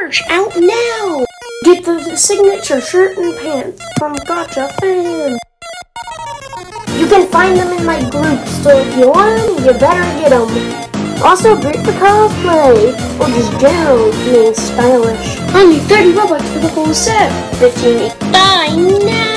merch out now! Get the signature shirt and pants from TheFnFan. You can find them in my group, so if you want them, you better get them. Also great for cosplay, or just generally being stylish. Only 30 Robux for the whole set. 15 each. Buy now!